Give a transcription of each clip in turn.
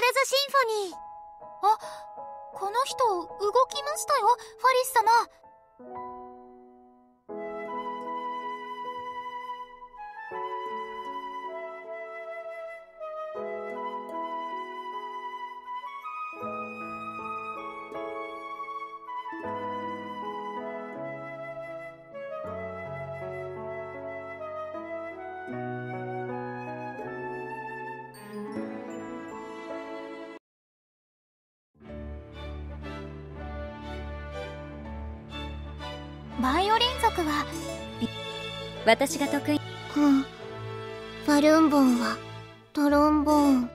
ズシンフォニー。あ、この人動きましたよ、ファリス様。バイオリン族は私が得意。 バルーンボンはトロンボーン。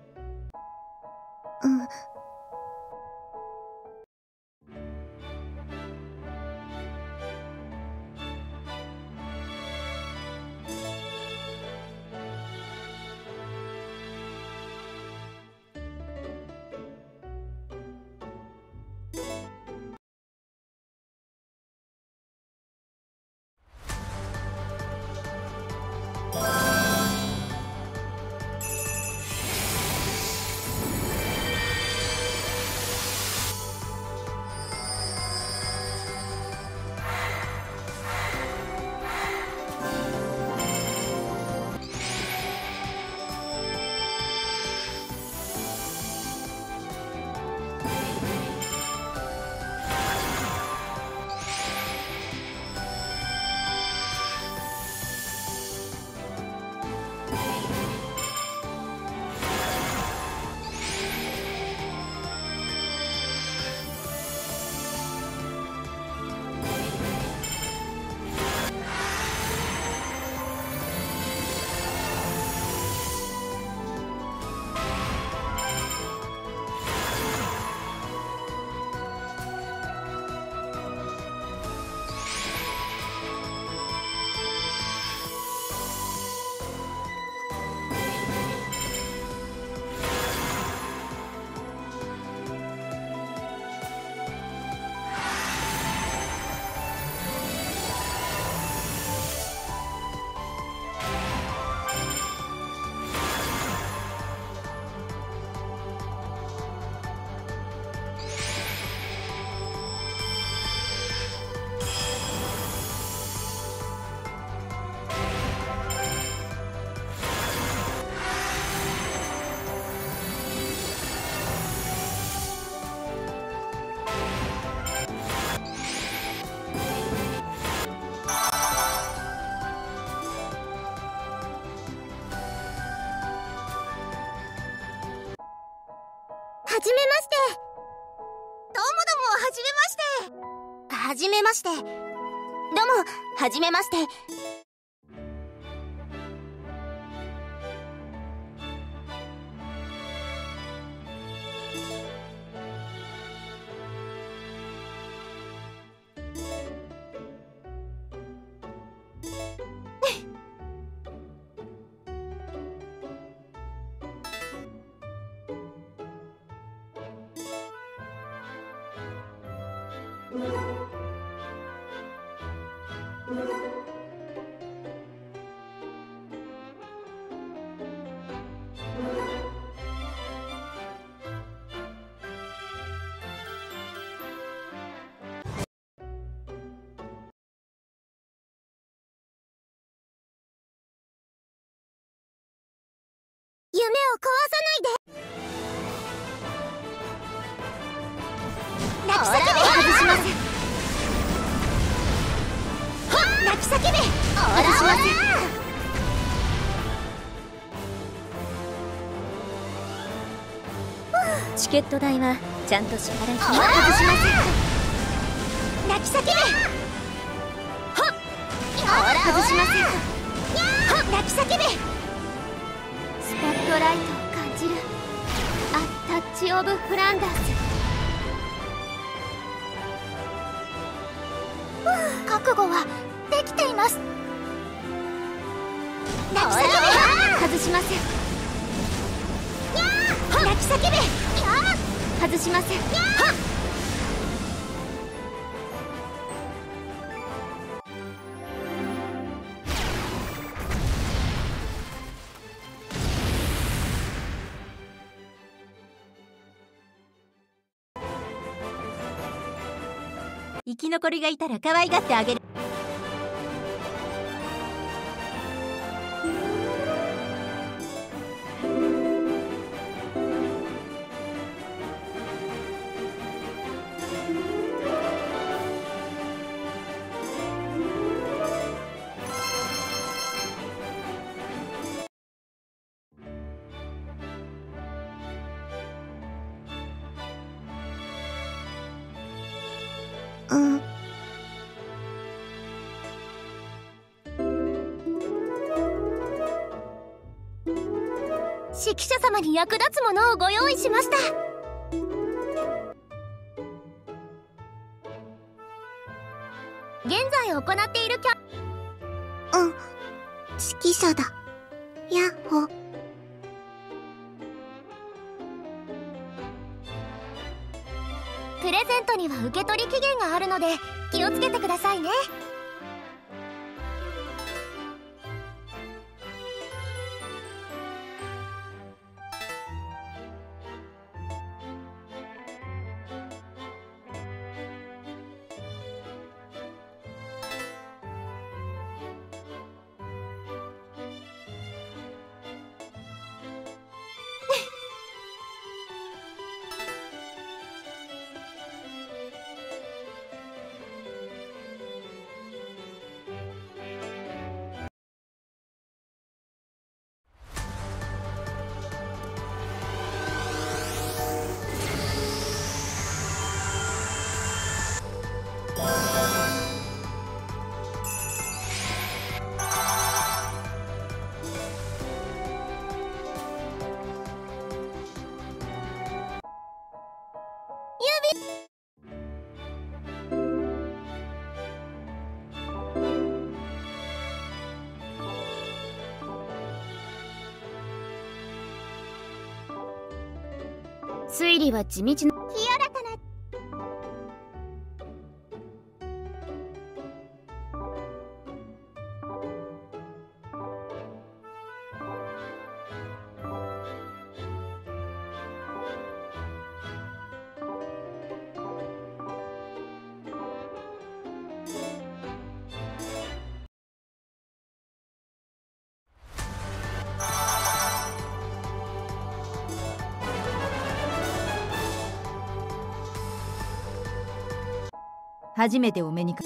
はじめまして。どうもはじめまして。はじめまして。どうもはじめまして。夢を壊さないで。泣き叫べ。外しません。泣き叫べ。外しません。 チケット代はちゃんと支払い。 外しません。泣き叫べ。外しません。泣き叫べ。スポットライトを感じる。タッチオブフランダース。覚悟はできています。泣き叫べ。外しません。泣き叫べ。外しません。 生き残りがいたら可愛がってあげる。 うん。指揮者様に役立つものをご用意しました。現在行っている指揮者だ。ヤッホ。プレゼントには受け取り期限があるので気をつけてくださいね。推理は地道な清らかな。 初めてお目にか。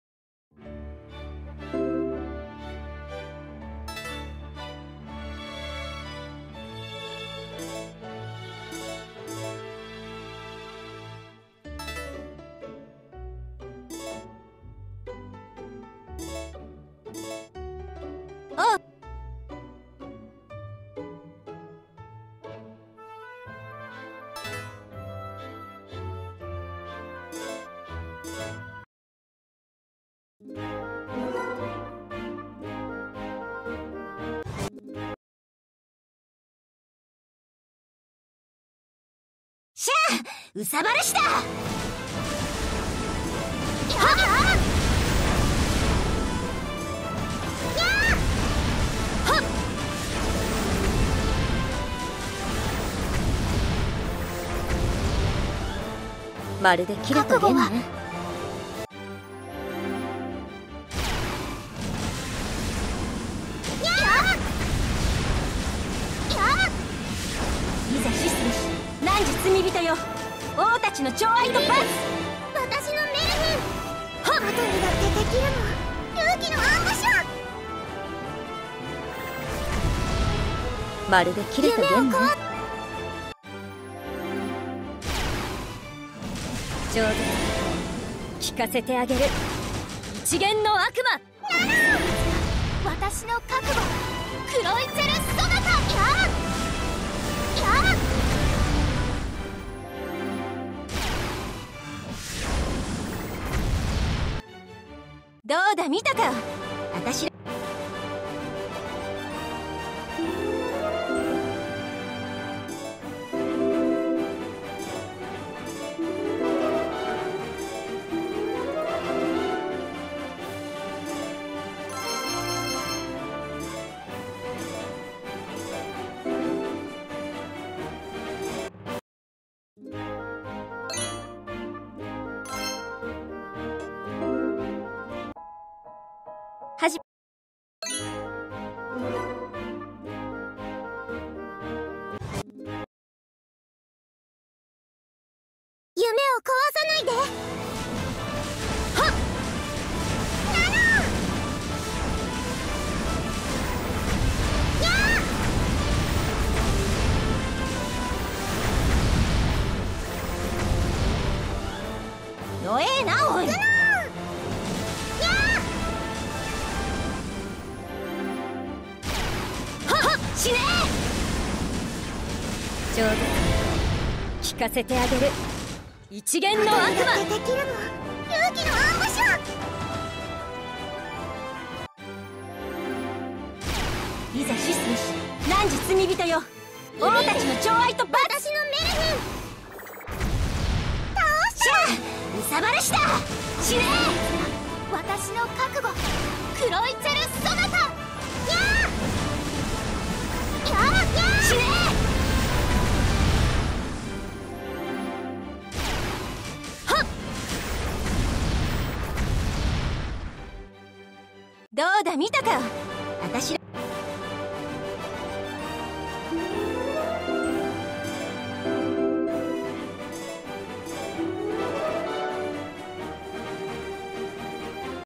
あっ。 しゃあ、うさばらしだ。やまるでキラとゲンね。いざ死すべし汝罪人よ。王たちの寵愛と罰。 私のメルヘン。後にだってできるのは勇気の暗部者。 まるでキラとゲンね。上手。聞かせてあげる。一元の悪魔。 私の覚悟。クロイツェルソナタ。 どうだ見たか。私上手。聞かせてあげる一元の悪魔。 できるの勇気のアンブション。 いざシスメシ汝罪人よ。王たちの寵愛と罰。 私のメルヘン倒した。 うさばるした。死ね。 私の覚悟クロイツェルソナタ。やーやーやー死ね。はっ。どうだ見たか。私